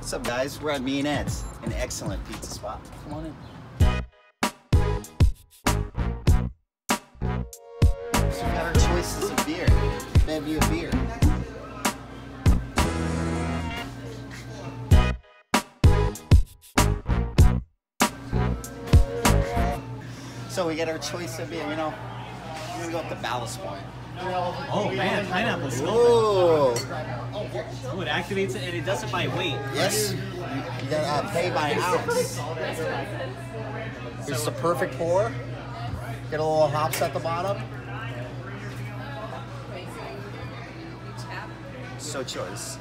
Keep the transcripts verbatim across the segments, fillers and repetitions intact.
What's up, guys? We're at me-n-eds, an excellent pizza spot. Come on in. So we got our choices of beer. Bevy of beer. So we get our choice of beer, you know. We're gonna go with the Ballast Point. Oh man, pineapple sculpin. Whoa! Oh, it activates it and it does it by weight. Yes. You gotta uh, pay by ounce. Here's the perfect pour. Get a little hops at the bottom. So choice.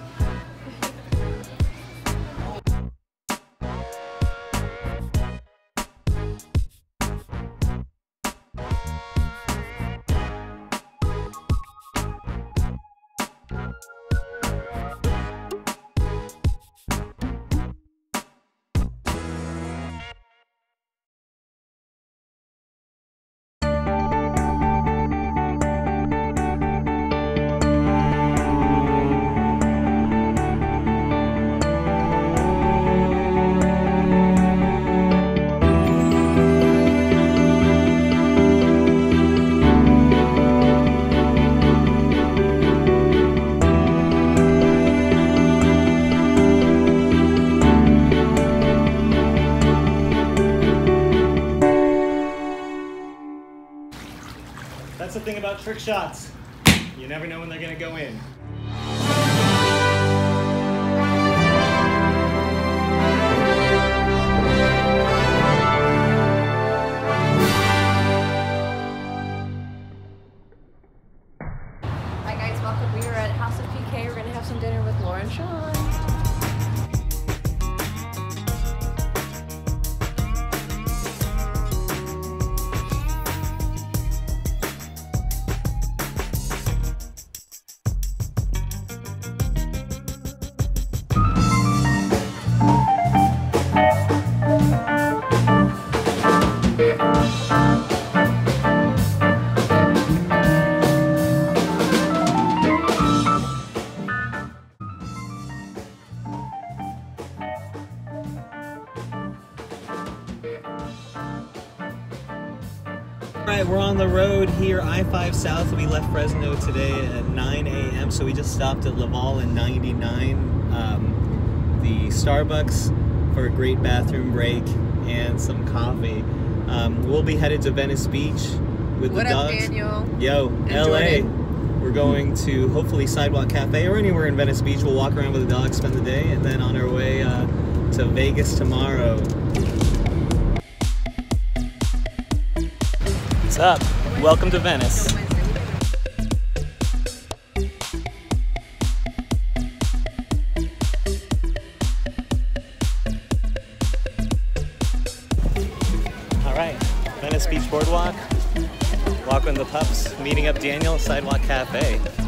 That's the thing about trick shots. You never know when they're gonna go in. Hi guys, welcome. We are at House of P K. We're gonna have some dinner with Laura and Sean. Alright, we're on the road here, I five South. We left Fresno today at nine A M So we just stopped at Laval in ninety-nine, um, the Starbucks for a great bathroom break and some coffee. Um, we'll be headed to Venice Beach with What the up, dogs. Daniel? Yo, And L A. Jordan. We're going to hopefully Sidewalk Cafe or anywhere in Venice Beach. We'll walk around with the dogs, spend the day, and then on our way uh, to Vegas tomorrow. What's up? Welcome to Venice. All right, Venice Beach Boardwalk. Walking the pups, meeting up Daniel at Sidewalk Cafe.